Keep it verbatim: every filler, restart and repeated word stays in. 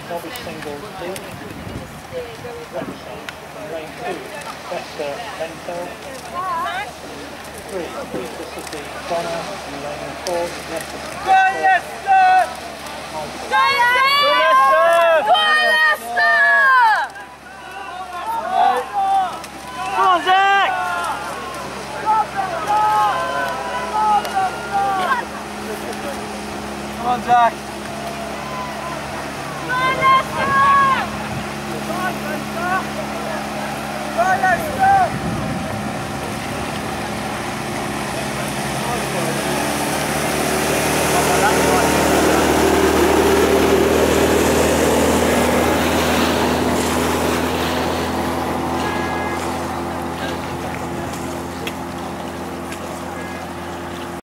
Novice singles D, Wrexham. In lane two, Vesta Mentel. Three, Peter City Connor. In lane four, Leicester. Go Leicester! Go Leicester! Go Leicester! Come on, Zach! Come on, Zach! Go Leicester! Go Leicester!